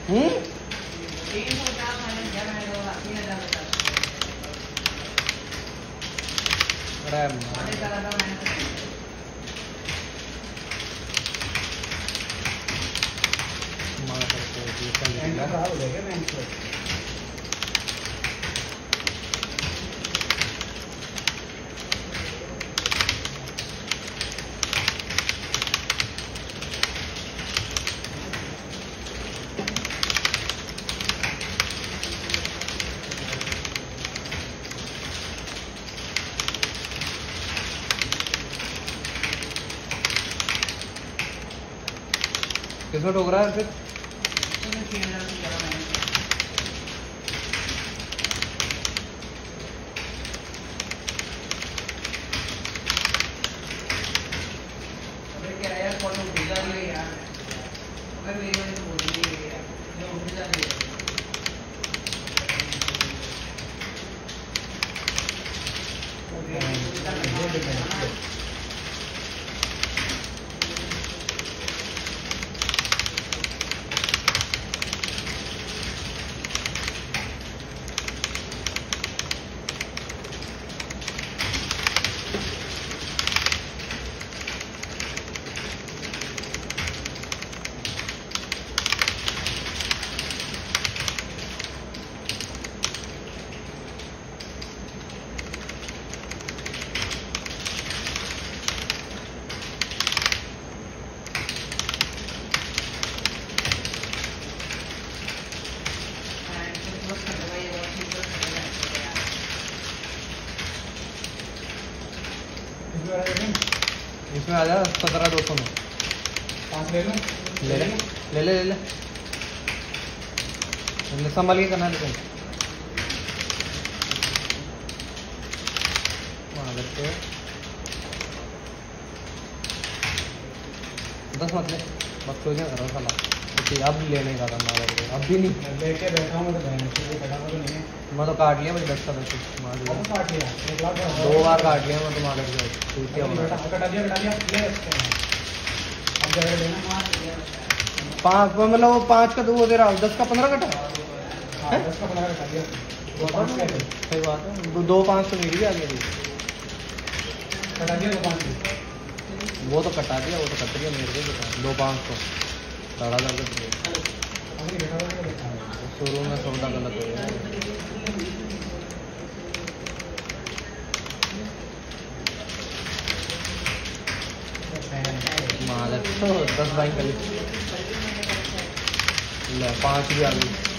किसमें ठोक रहा है फिर? इसमें आ जा 17,200 में 5 ले लूँ? ले ले ले ले ले ले संभाल के करना लेकिन वहाँ लगते 10 मत ले बस सोचना करो साला अब लेने का था मार अब भी नहीं लेके बैठा हूँ तो बहन से कटा तो नहीं है। मैं तो काट लिया भाई 10 का वैसे मार दिया काट लिया 1 लाख 2 बार काट लिया मैं तुम्हारे से कटा दिया ले अब जगह लेना 5 मतलब वो 5 का तो वो दे रहा 10 का 15 कटा 10 का 15 कटा दिया 2 5 का सही बात है 2 5 तो मेरी भी आ गई कटा दिया 2 5 वो तो कटा दिया वो तो कट गया मेरे को 2 5 तो दाड़ा लग शुरू में सौदा गलत हो गया मालक तो 10 बाई कर 5 भी आ गई